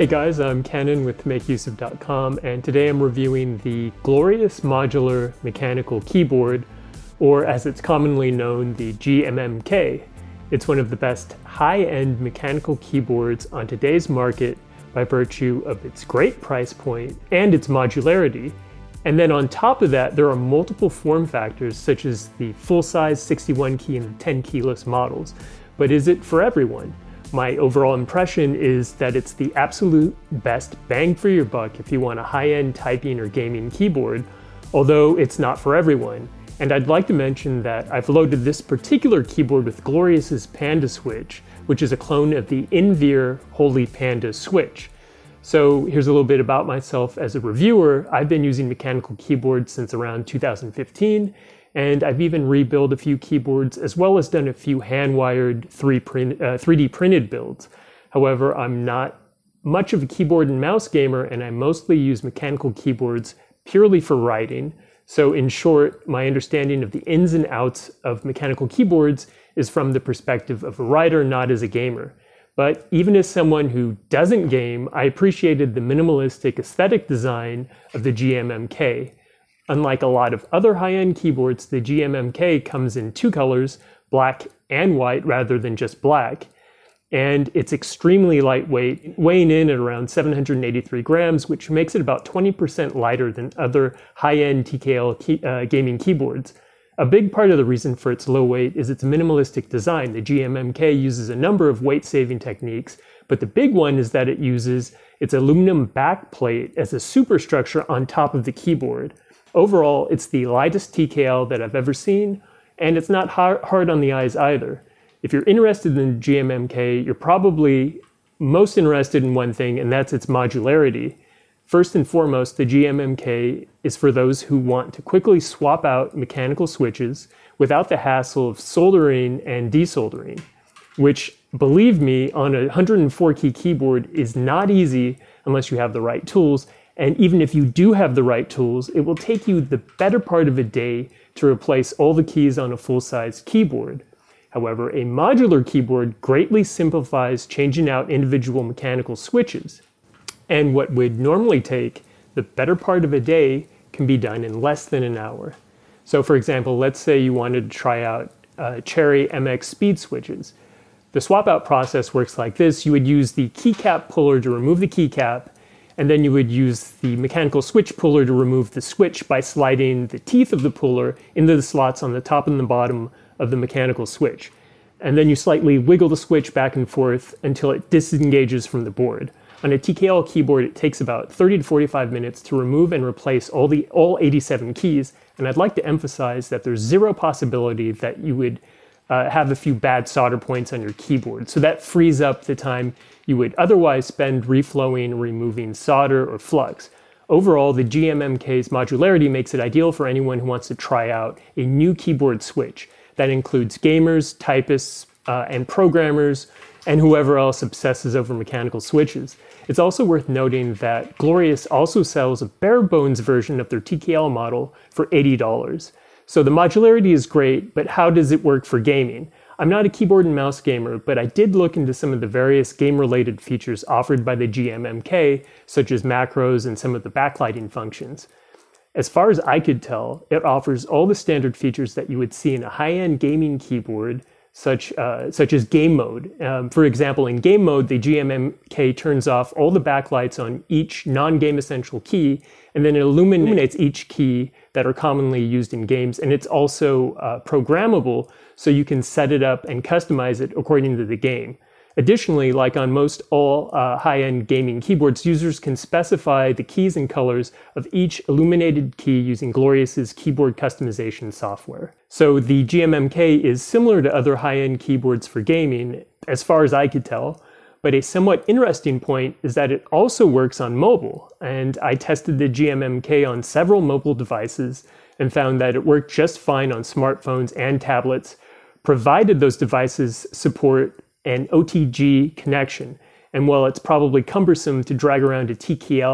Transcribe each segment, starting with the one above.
Hey guys, I'm Kenan with MakeUseOf.com, and today I'm reviewing the Glorious Modular Mechanical Keyboard, or as it's commonly known, the GMMK. It's one of the best high-end mechanical keyboards on today's market by virtue of its great price point and its modularity. And then on top of that, there are multiple form factors such as the full-size 61 key and the 10 keyless models. But is it for everyone? My overall impression is that it's the absolute best bang for your buck if you want a high-end typing or gaming keyboard, although it's not for everyone. And I'd like to mention that I've loaded this particular keyboard with Glorious's Panda switch, which is a clone of the in-ear Holy Panda switch. So here's a little bit about myself as a reviewer. I've been using mechanical keyboards since around 2015, and I've even rebuilt a few keyboards as well as done a few hand-wired 3D printed builds. However, I'm not much of a keyboard and mouse gamer, and I mostly use mechanical keyboards purely for writing. So in short, my understanding of the ins and outs of mechanical keyboards is from the perspective of a writer, not as a gamer. But even as someone who doesn't game, I appreciated the minimalistic aesthetic design of the GMMK. Unlike a lot of other high-end keyboards, the GMMK comes in two colors, black and white rather than just black. And it's extremely lightweight, weighing in at around 783 grams, which makes it about 20% lighter than other high-end TKL gaming keyboards. A big part of the reason for its low weight is its minimalistic design. The GMMK uses a number of weight-saving techniques, but the big one is that it uses its aluminum backplate as a superstructure on top of the keyboard. Overall, it's the lightest TKL that I've ever seen, and it's not hard on the eyes either. If you're interested in the GMMK, you're probably most interested in one thing, and that's its modularity. First and foremost, the GMMK is for those who want to quickly swap out mechanical switches without the hassle of soldering and desoldering, which, believe me, on a 104 key keyboard is not easy unless you have the right tools. And even if you do have the right tools, it will take you the better part of a day to replace all the keys on a full-size keyboard. However, a modular keyboard greatly simplifies changing out individual mechanical switches. And what would normally take the better part of a day can be done in less than an hour. So for example, let's say you wanted to try out Cherry MX speed switches. The swap out process works like this. You would use the keycap puller to remove the keycap, and then you would use the mechanical switch puller to remove the switch by sliding the teeth of the puller into the slots on the top and the bottom of the mechanical switch. And then you slightly wiggle the switch back and forth until it disengages from the board. On a TKL keyboard, it takes about 30 to 45 minutes to remove and replace all 87 keys. And I'd like to emphasize that there's zero possibility that you would have a few bad solder points on your keyboard. So that frees up the time you would otherwise spend reflowing, removing solder or flux. Overall, the GMMK's modularity makes it ideal for anyone who wants to try out a new keyboard switch. That includes gamers, typists, and programmers, and whoever else obsesses over mechanical switches. It's also worth noting that Glorious also sells a bare bones version of their TKL model for $80. So the modularity is great, but how does it work for gaming? I'm not a keyboard and mouse gamer, but I did look into some of the various game-related features offered by the GMMK, such as macros and some of the backlighting functions. As far as I could tell, it offers all the standard features that you would see in a high-end gaming keyboard, such as game mode. For example, in game mode, the GMMK turns off all the backlights on each non-game essential key, and then it illuminates each key that are commonly used in games. And it's also programmable, so you can set it up and customize it according to the game. Additionally, like on most all high-end gaming keyboards, users can specify the keys and colors of each illuminated key using Glorious's keyboard customization software. So the GMMK is similar to other high-end keyboards for gaming, as far as I could tell, but a somewhat interesting point is that it also works on mobile. And I tested the GMMK on several mobile devices and found that it worked just fine on smartphones and tablets, provided those devices support an OTG connection. And while it's probably cumbersome to drag around a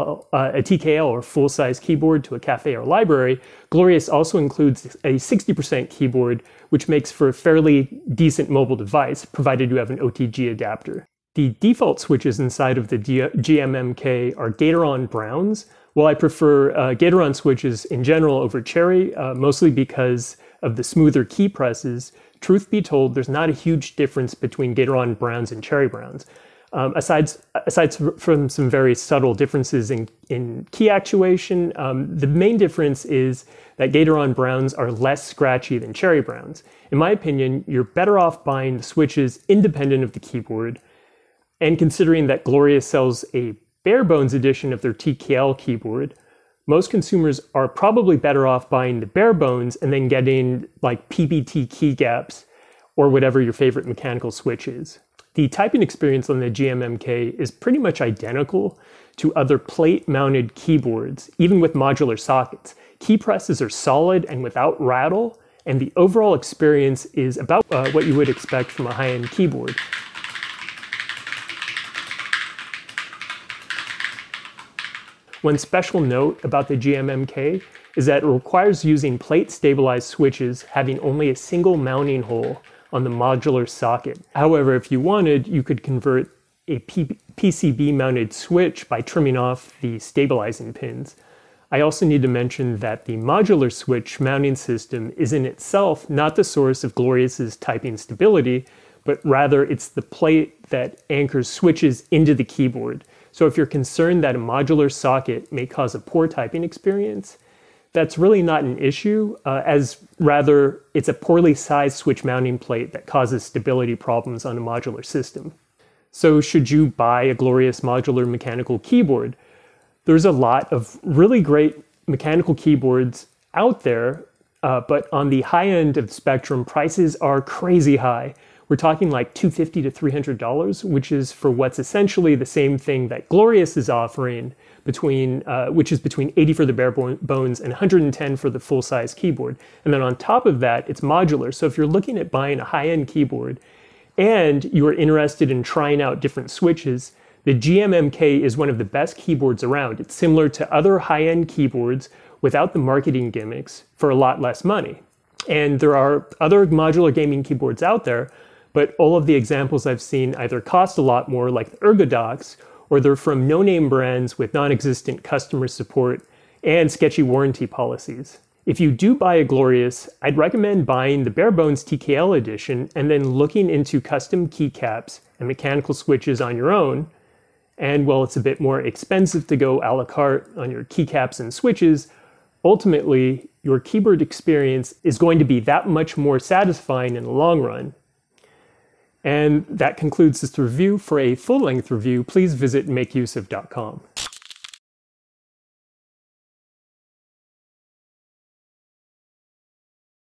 TKL or full-size keyboard to a cafe or library, Glorious also includes a 60% keyboard, which makes for a fairly decent mobile device, provided you have an OTG adapter. The default switches inside of the GMMK are Gatoron browns. Well, I prefer Gatoron switches in general over cherry, mostly because of the smoother key presses. Truth be told, there's not a huge difference between Gatoron browns and cherry browns. Aside from some very subtle differences in key actuation, the main difference is that Gatoron browns are less scratchy than cherry browns. In my opinion, you're better off buying the switches independent of the keyboard. And considering that Glorious sells a bare bones edition of their TKL keyboard, most consumers are probably better off buying the bare bones and then getting like PBT key gaps or whatever your favorite mechanical switch is. The typing experience on the GMMK is pretty much identical to other plate-mounted keyboards, even with modular sockets. Key presses are solid and without rattle, and the overall experience is about what you would expect from a high-end keyboard. One special note about the GMMK is that it requires using plate-stabilized switches having only a single mounting hole on the modular socket. However, if you wanted, you could convert a PCB-mounted switch by trimming off the stabilizing pins. I also need to mention that the modular switch mounting system is in itself not the source of Glorious's typing stability, but rather it's the plate that anchors switches into the keyboard. So if you're concerned that a modular socket may cause a poor typing experience, that's really not an issue, as rather it's a poorly sized switch mounting plate that causes stability problems on a modular system. So should you buy a Glorious Modular Mechanical Keyboard? There's a lot of really great mechanical keyboards out there, but on the high end of the spectrum, prices are crazy high. We're talking like $250 to $300, which is for what's essentially the same thing that Glorious is offering, which is between $80 for the bare bones and $110 for the full-size keyboard. And then on top of that, it's modular. So if you're looking at buying a high-end keyboard and you are interested in trying out different switches, the GMMK is one of the best keyboards around. It's similar to other high-end keyboards without the marketing gimmicks for a lot less money. And there are other modular gaming keyboards out there, but all of the examples I've seen either cost a lot more, like the ErgoDox, or they're from no-name brands with non-existent customer support and sketchy warranty policies. If you do buy a Glorious, I'd recommend buying the bare bones TKL edition and then looking into custom keycaps and mechanical switches on your own. And while it's a bit more expensive to go a la carte on your keycaps and switches, ultimately your keyboard experience is going to be that much more satisfying in the long run. And that concludes this review. For a full-length review, please visit makeuseof.com.